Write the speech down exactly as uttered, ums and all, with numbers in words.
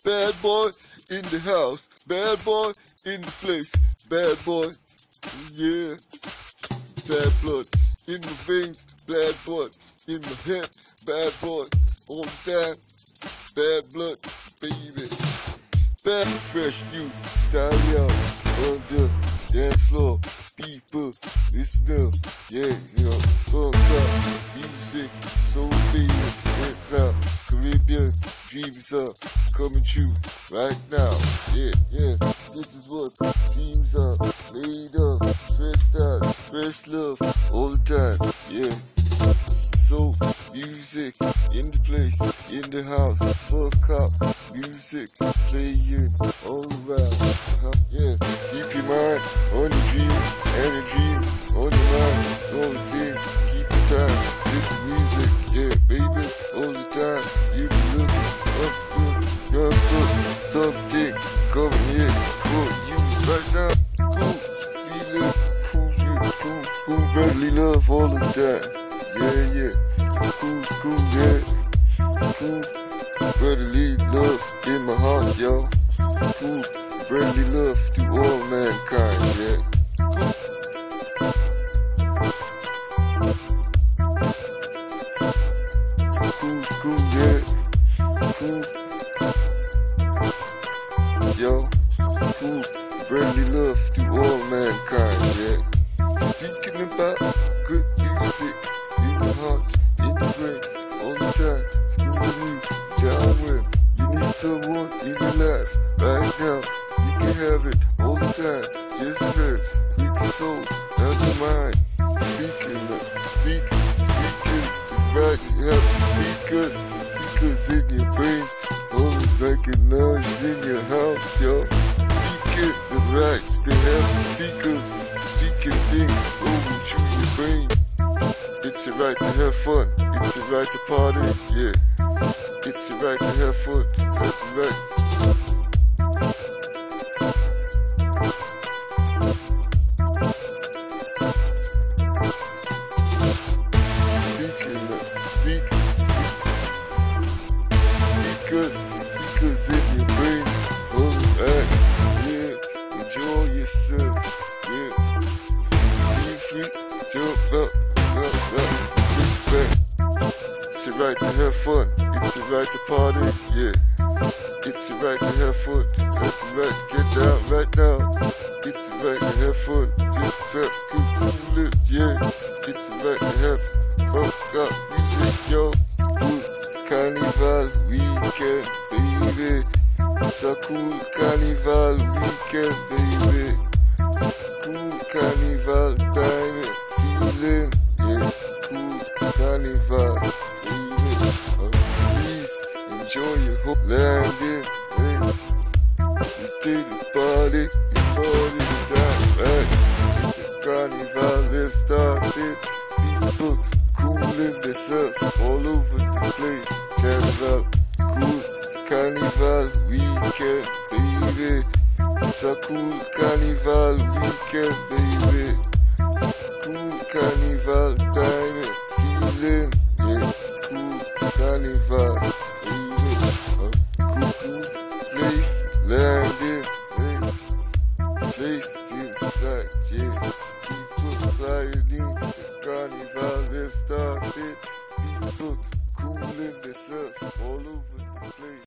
Bad boy in the house, bad boy in the place, bad boy, yeah. Bad blood in the veins, bad blood in the head, bad boy all the time, bad blood, baby. Bad fresh new style out on the dance floor. People, listen up, yeah, you know, fuck up, music, so baby, it's out, Caribbean dreams are coming true right now, yeah, yeah, this is what dreams are made of, fresh style, fresh love, all the time, yeah, so music, in the place, in the house, fuck up, music, playing all around, uh-huh, yeah, keep your mind on your dreams, and your dreams on your mind, all the time, keep your time with the music, yeah, baby, all the time, you be looking up good, up good, something coming here for you right now, cool, feeling, cool, cool, cool, brotherly love all the time, yeah, yeah, cool, cool, yeah, cool, brotherly love in my heart, y'all, cool, brotherly love to all mankind, yeah. Cool, cool, yeah, cool, yo, cool, brotherly love to all mankind, yeah. Speaking about good music in the heart, in the brain, all the time, screwing you down when you need someone in your life, right now, you can have it all the time, just heard, with the soul, and the mind, speaking, speak, speaking, the right, you have the speakers, speakers in your brain, all the making noise in your house, yo, speaking the rights, they have the speakers, speaking things over through your brain, it's a right to have fun, it's a right to party, yeah, it's a right to have fun, that's a right. Speakers, speakers in your brain, alright, yeah, enjoy yourself, yeah, feel free, jump up, jump up, get back, it's a right to have fun, it's a right to party, yeah, it's a right to have fun, it's a right to get down right now, it's a right to have fun, just rap, cool, cool it, yeah, it's a right to have fun, got music, yo, cool, carnival weekend, baby, it's a cool carnival weekend, baby, cool carnival time, feeling, yeah, cool carnival, baby, oh, please enjoy your whole landing, hey, you take the party, it's party time, right, the carnival is started, people cooling themselves all over the place, carnival, cool carnival weekend, baby, it's a cool carnival weekend, baby, cool carnival time, feeling, yeah, cool carnival, baby, a cool, cool place, landing, hey, place inside, yeah, people flying in, the carnival is started, people cooling themselves all over the place.